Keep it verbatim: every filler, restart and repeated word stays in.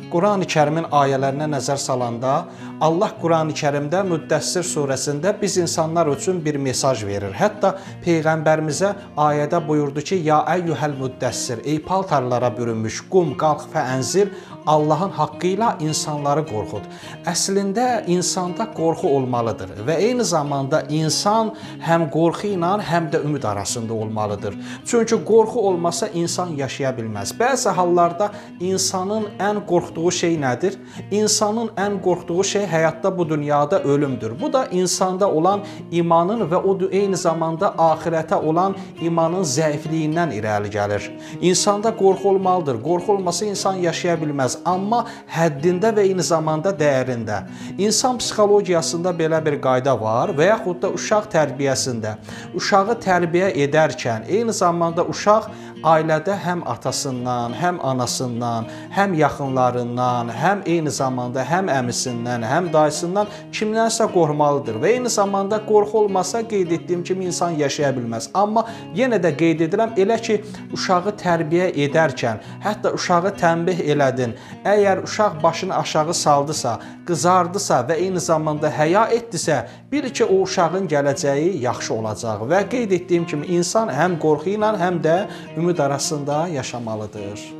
Qurani-Kərimin ayələrinə nəzər salanda Allah Qurani-Kərimdə Müddəssir surəsində biz insanlar üçün bir mesaj verir. Hətta Peyğəmbərimizə ayədə buyurdu ki, Ya əyyuhəl müddəssir, ey paltarlara bürünmüş, qum, qalx və ənzir, Allahın haqqı ilə insanları qorxud. Əslində insanda qorxu olmalıdır və eyni zamanda insan həm qorxu ilə, həm də ümid arasında olmalıdır. Çünki qorxu olmasa insan yaşaya bilməz. Bəzi hallarda insanın ən qorxduğu şey nədir? İnsanın ən qorxduğu şey həyatda bu dünyada ölümdür. Bu da insanda olan imanın və o eyni zamanda axirətə olan imanın zəifliyindən irəli gəlir. İnsanda qorxu olmalıdır. Qorxu olmasa insan yaşaya bilməz. Amma həddində və eyni zamanda dəyərində. İnsan psixologiyasında belə bir qayda var və yaxud da uşaq tərbiyəsində. Uşağı tərbiyə edərkən eyni zamanda uşaq ailədə həm atasından, həm anasından, həm yaxınlarından, həm eyni zamanda həm əmisindən, həm dayısından kimdənsə qorxmalıdır və eyni zamanda qorxu olmasa qeyd etdiyim kimi insan yaşaya bilməz. Amma yenə də qeyd edirəm, elə ki uşağı tərbiyə edərkən, hətta uşağı tənbih elədin, əgər uşaq başını aşağı saldısa, qızardısa və eyni zamanda həya etdisə, bil ki o uşağın gələcəyi yaxşı olacaq və qeyd etdiyim kimi insan həm qorxu ilə, həm də ümid arasında yaşamalıdır.